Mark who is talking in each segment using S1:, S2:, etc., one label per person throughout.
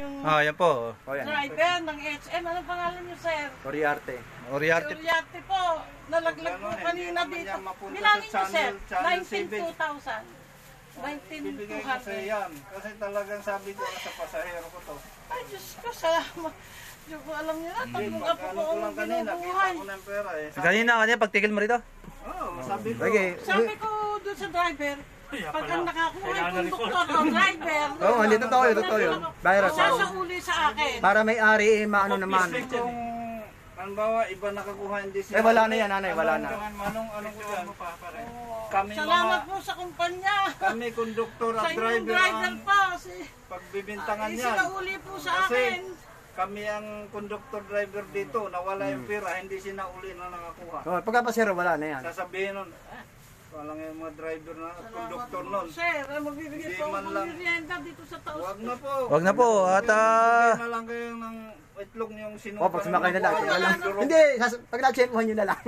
S1: yung
S2: Yan po.
S3: Yan.
S1: driver ng HM. Anong pangalan niyo, sir?
S3: Oriarte.
S2: Oriarte.
S1: Oriarte po. Nalaglag po kanina dito. Bilangin niyo, sir. 19,200.
S4: Bibigay ko sa yan. Kasi talagang sabi ko sa pasahero ko to.
S1: Ay, Diyos ko, salamat. Diyos ko, alam niyo na, tatlong apo ko
S4: Ko lang
S1: ang
S4: kanina, kita
S1: binubuhay.
S4: ko ng pera eh.
S2: Kanina, pagtigil mo rito?
S4: Sabi ko.
S3: Sige.
S1: Sabi ko doon sa driver, pag ang nakakuha yung konduktor o driver,
S3: Hindi totoo yun. Virus.
S1: sasauli sa akin.
S3: Para may ari, maano naman.
S4: Kung, halimbawa, iba nakakuha, hindi siya.
S3: Wala na yan, nanay, wala na.
S4: Anong ko yan? Kami
S1: Salamat po sa kumpanya.
S4: Kami konduktor
S1: Sa
S4: at
S1: inyong
S4: driver
S1: driver
S4: ang
S1: po.
S4: pagbibintangan yan.
S1: Sinauli po sa
S4: Kasi
S1: akin.
S4: kami ang konduktor driver dito, nawala yung pera, hindi sinauli na nakakuha.
S3: Pagkapasero, wala na yan.
S4: Sasabihin nun, walang yung mga driver na konduktor nun.
S1: Sir, magbibigay
S4: Hindi
S1: po ako
S4: man
S1: ng
S4: lang.
S1: merienda dito sa taos.
S4: Wag na po.
S2: Wag na po. At
S4: Bigyan na lang kayo ng itlog niyong sinuka.
S3: Pag sumakay na lang. Hindi, pag na-checkpoint nyo na lang.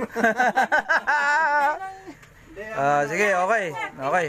S2: sige, okay. Okay.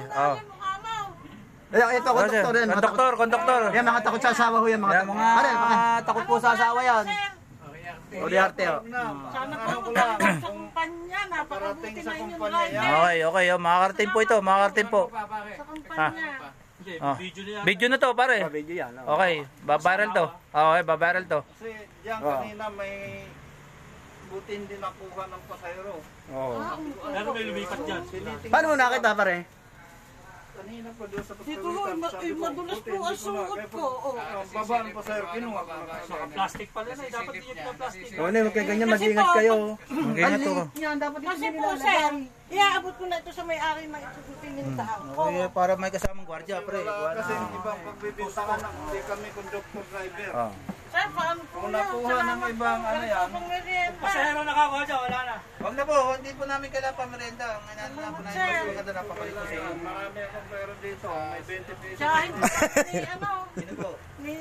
S3: Ito, konduktor yan.
S2: Konduktor.
S3: Yan, mga takot sa asawa ho yan.
S2: Mga takot po sa asawa yan.
S3: Oriarte,
S1: Sana po sa kumpanya, napakabuti na inyong driver.
S2: Okay. Makakarating po ito. Makakarating po.
S1: Sa kumpanya.
S2: Video na to, pare.
S3: Video yan.
S2: Okay. Babarel to. Okay, babarel to.
S4: Kasi diyan kanina may buti hindi nakuha ng pasahero.
S5: Lalo may lumipat dyan.
S3: Paano mo nakita, pare?
S4: Kanina pa doon sa
S1: Dito ho, madulas po ang suot ko.
S4: Baba ng pasahero, kinuha ko na kayo.
S5: Plastic pala na. Dapat hindi nyo plastic.
S3: Huwag kaya ganyan, mag-ingat kayo.
S2: Ganyan to.
S1: Kasi po, sir, iaabot ko na ito sa may-ari ng ipinintang ko.
S2: Okay, para may kasamang gwardiya, pre.
S4: Kasi yung ibang pagbibintangan na hindi kami conductor driver.
S1: Sir, paano po
S4: Kung
S1: yan?
S4: nakuha ng ibang ano yan,
S1: Pang merienda.
S5: Pasahero nakakuha dyan, wala na.
S2: Wag na po, hindi po namin kailangan pamerenda. Ang inaano na po namin, mas maganda na papalit ko sa inyo.
S4: marami akong pera dito, may 20 pesos.
S1: Tsaka hindi ni
S2: Sino po?
S1: ni...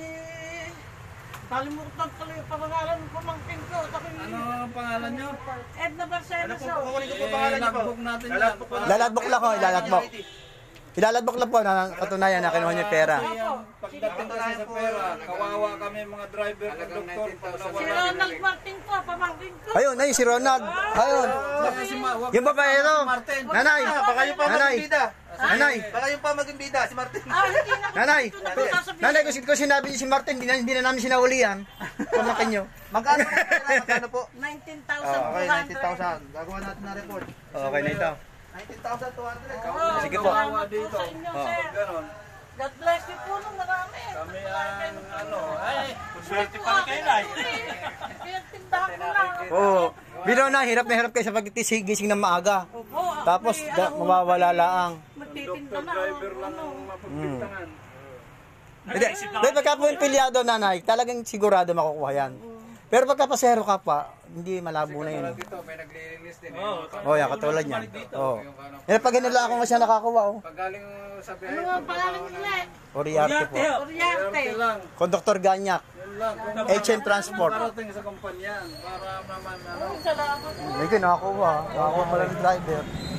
S1: Kalimutan ko yung pangalan ng pamangkin ko.
S4: Ano ang pangalan nyo?
S1: Edna Barcelos.
S2: Kukunin ko po pangalan niyo po.
S4: Logbook natin yan.
S3: Lalatbok lang ho, ilalatbok. Ilalatbok lang po na katunayan na kinuha niyo yung pera.
S4: Pagdating kasi sa pera, kawawa kami mga driver, conductor.
S1: Si Ronald Martin po, pamangkin ko.
S3: Ayun, si Ronald. Ayun. Yung babae ito. Nanay.
S2: Baka yung pa
S3: Nanay.
S2: maging bida.
S3: Nanay.
S2: Baka yung pa maging bida, si Martin.
S1: Hindi na po.
S3: Nanay.
S1: Ito na po sasabihin.
S3: Nanay, kung sinabi niyo si Martin, hindi na namin sinauli yan. Pamakin niyo.
S2: Magkano po pera? Magkano po?
S1: 19,200.
S2: Okay, 90,000. Gagawa natin na report.
S3: Okay na ito.
S2: 19,200.
S3: Sige po.
S1: Salamat po sa inyo, sir.
S4: Ganon.
S1: God bless you po nung marami.
S4: Kami ang ano,
S5: Swerte pa rin kayo na.
S1: Pinagtindahan ko lang.
S3: Oo. Biro na hirap kayo sa pagtigising ng maaga.
S1: Opo,
S3: Tapos mawawala laang.
S1: magtitinda na.
S4: driver lang ang mapagbintangan.
S3: Hindi, pagka po yung pilyado, nanay, talagang sigurado makukuha yan. Pero pagka pasero ka pa, hindi malabo na yun.
S4: Dito, may nagli-release din.
S3: Yan, katulad niya. Yan, pag ganun lang ako nga siya nakakuha,
S4: Pag galing sa
S1: Ano
S4: biyahe,
S1: nga ang pangalan nila?
S3: Oriarte po.
S1: Oriarte.
S4: lang.
S3: Conductor Ganyak.
S4: Yun lang. Kung
S3: HM Transport.
S4: parating sa kumpanyan, para naman ano.
S1: Salamat po.
S3: Hindi ko nakakuha. Nakakuha pala ng driver.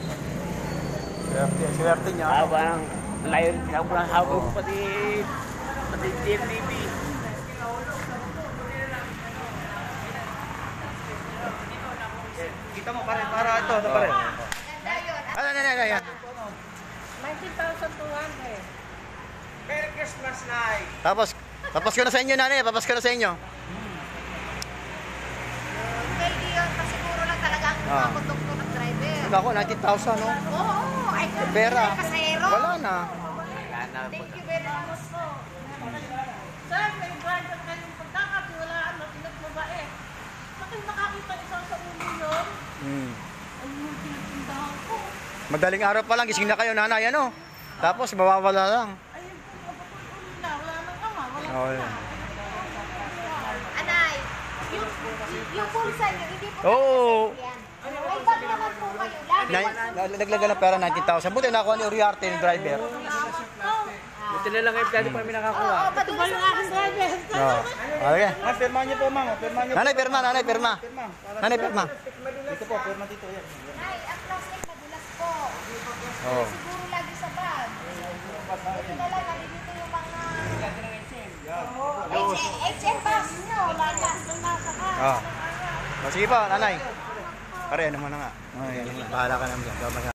S3: Swerte niya.
S5: Habang layo rin ang habang pati TMDB.
S2: Kita mo pare, para ito, pare.
S3: Yan.
S1: 19,200.
S2: Merry Christmas, Nay.
S3: Tapos ko na sa inyo, nanay. Papas ko na sa inyo.
S6: Pwede yun, kasi siguro lang talaga ang mga konduktor ng driver.
S3: Ako, 90,000, no?
S6: Oo, ay
S3: Pera.
S6: kasero.
S3: Wala na.
S6: Thank you very much po.
S1: Sir, may driver kayong pagkakatiwalaan na pinagbabae. Bakit nakakita isa sa ulo yun? Ay, yung pinagtindahan ko.
S3: Madaling araw pa lang, gising na kayo, nanay, ano? Tapos, mawawala lang.
S1: Ayun po, mapapul-ulo na. Wala nang ama. Wala
S3: Okay.
S1: na.
S6: Anay, yung pulsa nyo, hindi po
S3: Oo.
S6: yan. May bag naman po kayo. Lagi
S3: Naglaga ng pera 90,000. Buti nakuha ni Oriarte, yung driver.
S5: Buti na lang kayo dati pa kami nakakuha.
S6: Oo, madulas
S1: Yung aking driver.
S3: Okay.
S4: Pirma niyo po, ma'am. Pirma niyo.
S3: Nanay, pirma. Nanay, pirma.
S4: Dito po, pirma dito. Yan.
S6: Nay, ang plastic madulas po.
S3: Oh.
S6: Siguro lagi sa bag. Ito na lang, nandito yung mga... HM HM bus.
S1: Wala na silang nasakay.
S3: Oh. O, sige po, nanay. Pare, ano mo na nga. Ay, bahala ka naman.